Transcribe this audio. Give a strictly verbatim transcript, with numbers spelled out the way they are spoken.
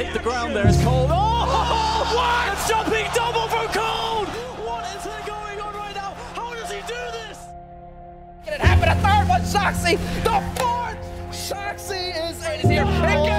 hit the ground there as Cold. Oh, what? A jumping double from Cold! What is going on right now? How does he do this? Can it happen? A third one, Shoxy! The fourth! Shoxy is in here.